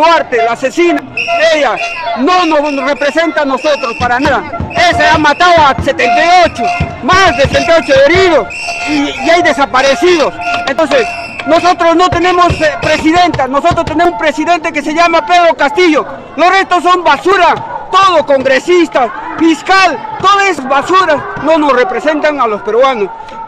Duarte, la asesina, ella no nos representa a nosotros para nada. Ese ha matado a 78, más de 78 heridos y hay desaparecidos. Entonces, nosotros no tenemos presidenta, nosotros tenemos un presidente que se llama Pedro Castillo. Los restos son basura, todo congresista, fiscal, todas esas basuras no nos representan a los peruanos.